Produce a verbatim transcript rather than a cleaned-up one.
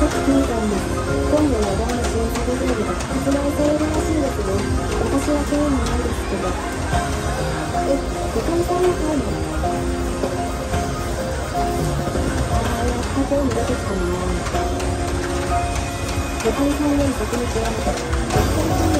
作品館で今度話題の新作ゲームが発売されるらしいですね。私は興味ないですけど。え、世界さんの回も。あー、やった興味出てきたな。世界さんより先に極めて。